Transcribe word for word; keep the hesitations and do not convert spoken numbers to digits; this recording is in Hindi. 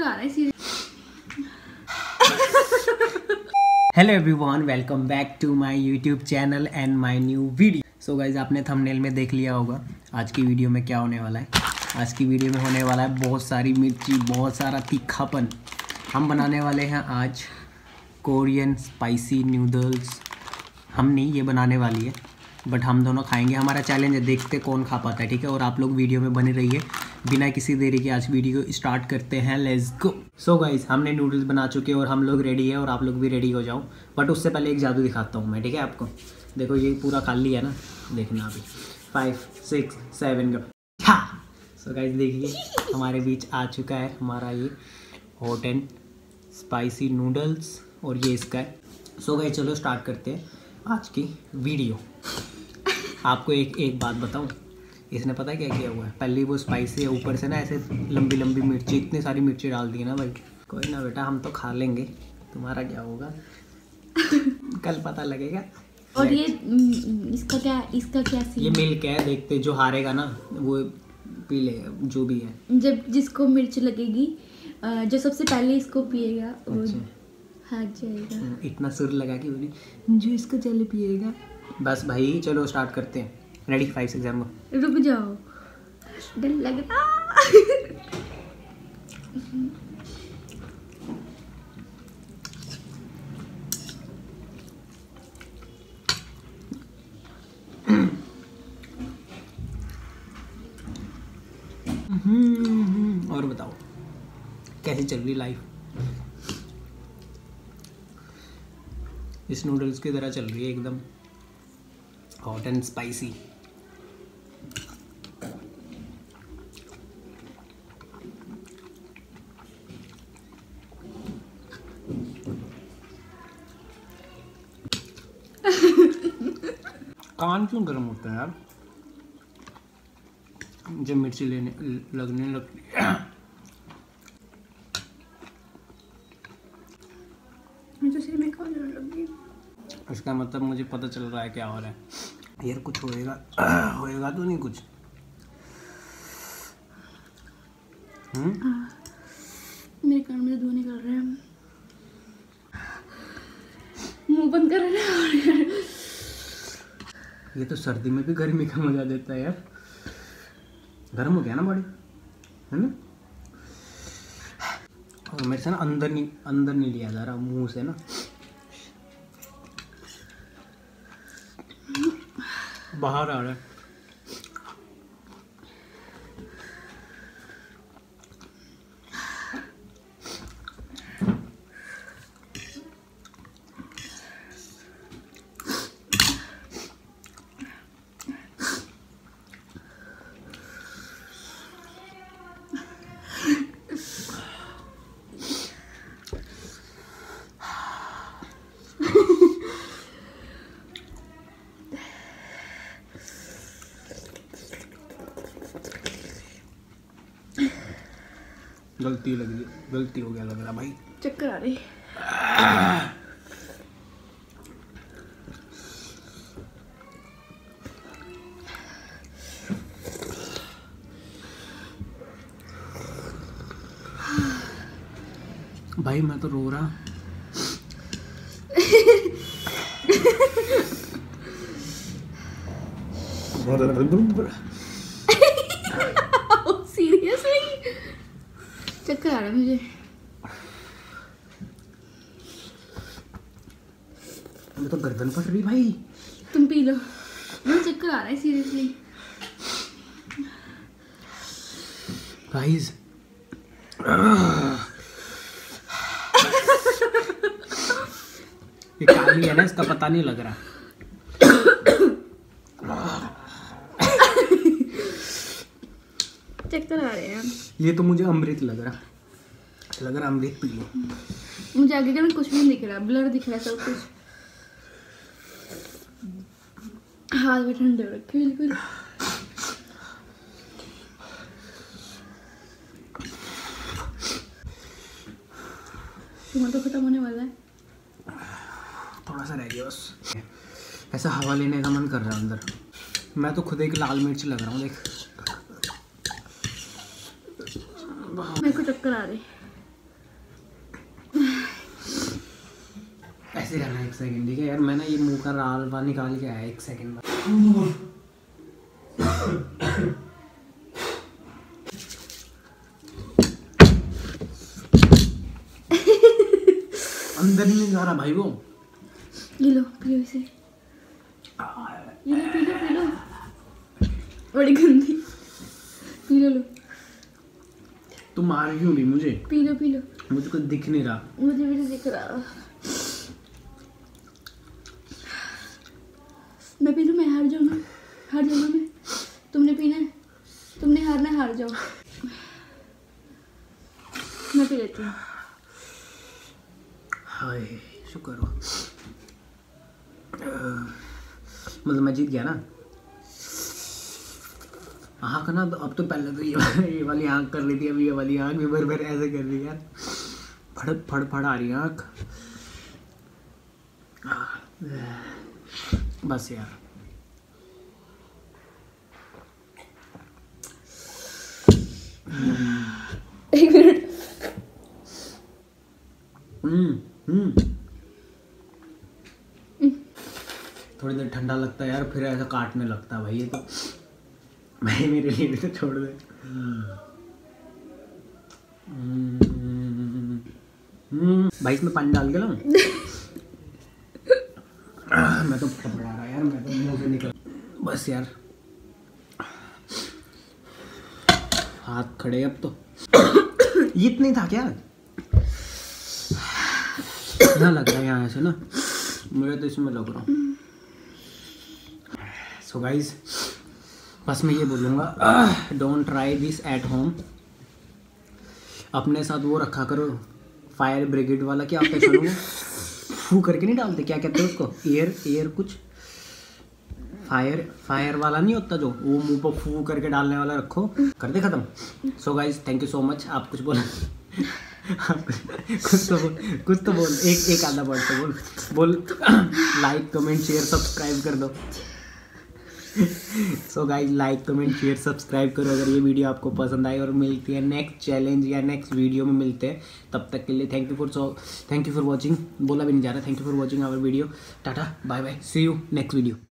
आ रहा है serious. Hello everyone, welcome back to my YouTube channel and my new video. So guys, आपने थंबनेल में देख लिया होगा आज की वीडियो में क्या होने वाला है। आज की वीडियो में होने वाला है बहुत सारी मिर्ची, बहुत सारा तीखापन। हम बनाने वाले हैं आज कोरियन स्पाइसी नूडल्स। हम नहीं, ये बनाने वाली है, बट हम दोनों खाएंगे। हमारा चैलेंज है, देखते कौन खा पाता है, ठीक है। और आप लोग वीडियो में बने रहिए। बिना किसी देरी के आज वीडियो को स्टार्ट करते हैं। Let's go. सो गाइज, हमने नूडल्स बना चुके हैं और हम लोग रेडी है, और आप लोग भी रेडी हो जाओ। बट उससे पहले एक जादू दिखाता हूँ मैं, ठीक है आपको। देखो ये पूरा खाली है ना, देखना अभी। फाइव सिक्स सेवन का हाँ। सो गाइज देखिए, हमारे बीच आ चुका है हमारा ये हॉट एंड स्पाइसी नूडल्स, और ये इसका है। सो गाइज चलो स्टार्ट करते हैं आज की वीडियो। आपको एक एक बात बताऊं, इसने पता है क्या किया हुआ है। पहले वो स्पाइसी है, ऊपर से ना ऐसे लंबी लंबी मिर्ची, इतनी सारी मिर्ची डाल दी है ना भाई। कोई ना बेटा, हम तो खा लेंगे, तुम्हारा क्या होगा कल पता लगेगा। और ये इसका क्या इसका क्या सीन? ये मिल्क है, देखते जो हारेगा ना वो पी लेगा, जो भी है। जब जिसको मिर्च लगेगी, जो सबसे पहले इसको पिएगा वो अच्छा। हार जाएगा। इतना सुर लगा कि बोली जो इसको चल पिएगा। बस भाई चलो स्टार्ट करते हैं। रेडी? Five six seven. रुक जाओ, डर लग रहा। और बताओ कैसी चल रही लाइफ? इस नूडल्स की तरह चल रही है, एकदम हॉट एंड स्पाइसी। कान क्यों गर्म होता है यार जब मिर्ची लेने लगने लगती है? मुझे सिर में खाने लगी। इसका मतलब मुझे पता चल रहा है क्या हो रहा है। यार कुछ होएगा होएगा तो नहीं कुछ? हम्म मेरे कान में धुआं निकल रहा है, मुंह बंद कर रहा है। ये तो सर्दी में भी गर्मी का मजा देता है यार। गर्म हो गया ना बॉडी, है ना। और मेरे से ना अंदर नहीं अंदर नहीं लिया जा रहा, मुंह से ना बाहर आ रहा है। गलती लगी, गलती हो गया लग रहा भाई। चक्कर आ रही। भाई मैं तो रो रहा। सीरियसली चक्कर आ रहा है मुझे। मैं तो गर्दन फट रही भाई। तुम पी लो, मुझे चक्कर आ रहा है सीरियसली। गाइस ये काली है ना, इसका पता नहीं लग रहा। चक्कर आ रहे हैं। ये तो मुझे अमृत लग रहा लग रहा अमृत पी लो। मुझे आगे का में कुछ भी नहीं दिख रहा, ब्लर दिख रहा है सब कुछ। हाथ में ठंडे हो रखे बिल्कुल। तुम्हारा तो खत्म होने वाला है। थोड़ा सा रह गया बस। ऐसा हवा लेने का मन कर रहा है अंदर। मैं तो खुद एक लाल मिर्च लग रहा हूँ, देख। मेरे को चक्कर आ रहे। ऐसे रहना एक सेकंड, ठीक है यार। मैं ना ये मुंह का रालवा निकाल के आया एक सेकंड में। अंदर ही नहीं जा रहा भाई वो। ये लो पियो इसे, ये लो पी लो पी लो, बड़ी गंदी। पी लो लो। तुम मार क्यों रही मुझे? पी लो पी लो। मुझे कुछ दिख नहीं रहा। मुझे भी नहीं दिख रहा। मैं पी लूँ? मैं हार जाऊँ ना, हार जाऊँ मैं। तुमने पीना है, तुमने हारना है, हार जाओ। मैं पी लेती हूँ। हाय शुक्र हो, मतलब मैं जीत गया ना। आँख ना तो अब तो पहले तो ये ये वाली आँख कर ली थी, अब ये वाली आँख भी भर भर ऐसे कर रही है यार। फड़ फड़ फड़ आ रही है आँख। बस यार एक मिनट। हम्म हम्म थोड़ी देर ठंडा लगता है यार, फिर ऐसा काटने लगता है भाई ये तो। भाई मेरे लिए भी तो छोड़ दे। हम्म भाई इसमें पानी डाल के लाऊं? मैं तो घबरा रहा यार, मैं तो मुंह से निकल। बस यार हाथ खड़े अब तो। ये इतना ही था क्या? ना लग रहा है यहाँ से ना, मुझे तो इसमें लग रहा। सो गाइज बस मैं ये बोलूँगा, don't try this at home. अपने साथ वो रखा करो फायर ब्रिगेड वाला, क्या आप कैसे लोग फू करके नहीं डालते, क्या कहते हैं उसको, एयर एयर कुछ फायर फायर वाला नहीं होता जो, वो मुंह पर फू करके डालने वाला रखो, कर दे खत्म। So guys thank you so much. आप कुछ बोलो? कुछ तो बोल, कुछ तो बोल, एक एक आधा वर्ड तो बोल बोल। लाइक कमेंट शेयर सब्सक्राइब कर दो। So guys like comment share subscribe करो अगर ये वीडियो आपको पसंद आई। और मिलती है नेक्स्ट चैलेंज या नेक्स्ट वीडियो में मिलते हैं। तब तक के लिए thank you for so thank you for watching. बोला भी नहीं जा रहा, thank you for watching our video. Tata bye bye, see you next video.